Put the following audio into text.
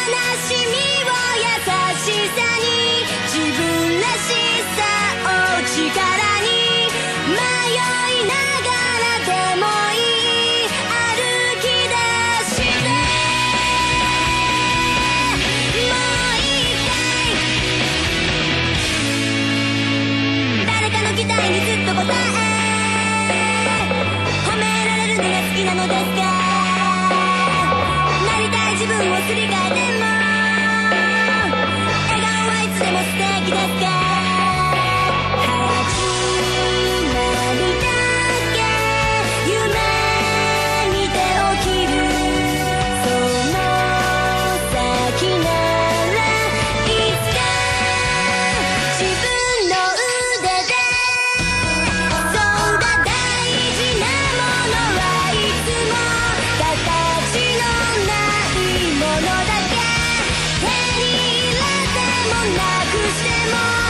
しみを優しさに自分らしさを力に迷いながらでもいい歩き出してもう一回誰かの期待にずっと答え褒められるのが好きなのですかなりたい自分をすり替えても笑顔はいつでも素敵ですか始まりだけ夢見て起きるその先ならいつか自分の腕でそうだ大事なものはいつも形のないものだけ手に入れてもなくしても